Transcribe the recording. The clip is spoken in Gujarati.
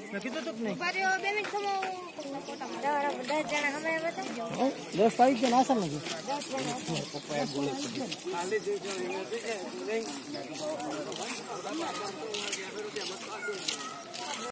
મેં કીધું તું કે નહીં? 10 જણા અમે બતાવજો. 10 તારીખ છે નાસર નથી. 10 જણા.